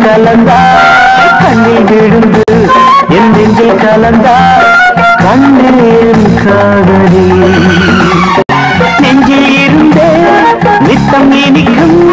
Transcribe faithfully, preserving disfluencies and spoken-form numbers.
கலந்தா கண்ணில் விழுந்து என் நெஞ்சில் கலந்தா கண்ணீர் காதலி நெஞ்சில் இருந்தே நித்தம் இனிக்கும்